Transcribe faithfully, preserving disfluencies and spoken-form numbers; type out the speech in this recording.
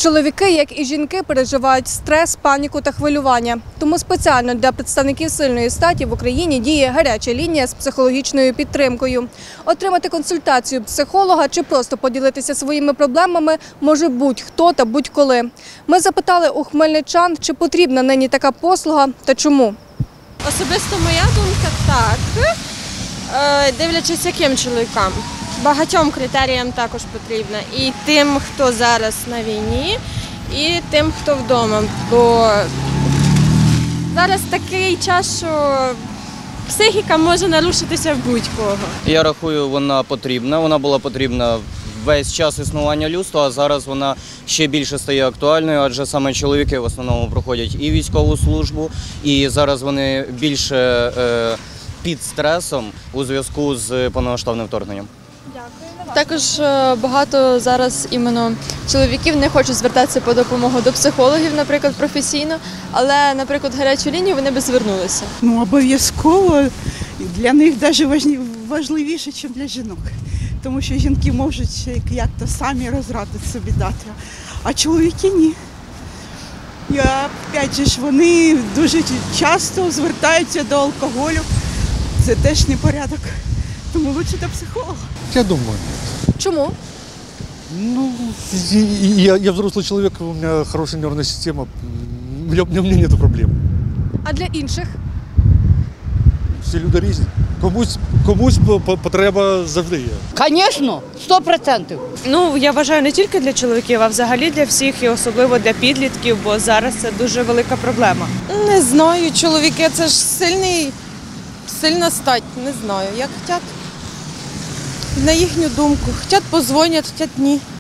Чоловіки, як і жінки, переживають стрес, паніку та хвилювання. Тому спеціально для представників сильної статі в Україні діє гаряча лінія з психологічною підтримкою. Отримати консультацію психолога чи просто поділитися своїми проблемами може будь-хто та будь-коли. Ми запитали у хмельничан, чи потрібна нині така послуга та чому. Особисто моя думка – так. Е, Дивлячись, яким чоловікам. Багатьом критеріям також потрібна. І тим, хто зараз на війні, і тим, хто вдома. Бо зараз такий час, що психіка може нарушитися в будь-кого. Я рахую, вона потрібна. Вона була потрібна весь час існування людства, а зараз вона ще більше стає актуальною, адже саме чоловіки в основному проходять і військову службу, і зараз вони більше е, під стресом у зв'язку з повномасштабним вторгненням. Також багато зараз іменно чоловіків не хочуть звертатися по допомогу до психологів, наприклад, професійно, але, наприклад, гарячу лінію вони би звернулися. Ну, обов'язково для них навіть важливіше, ніж для жінок. Тому що жінки можуть як-то самі розради собі дати, а чоловіки ні. І опять же ж, вони дуже часто звертаються до алкоголю, це теж непорядок. Тому краще до психолога. Я думаю. Чому? Ну, я, я взрослый человек, у меня хорошая нервная система, у меня, у меня нет проблем. А для інших? Всі люди різні. Комусь, комусь потреба завжди є. Звісно, сто відсотків. Ну, я вважаю, не тільки для чоловіків, а взагалі для всіх, і особливо для підлітків, бо зараз це дуже велика проблема. Не знаю, чоловіки – це ж сильний, сильна стать, не знаю. Як хочуть, на їхню думку. Хочуть – позвонять, хочуть – ні.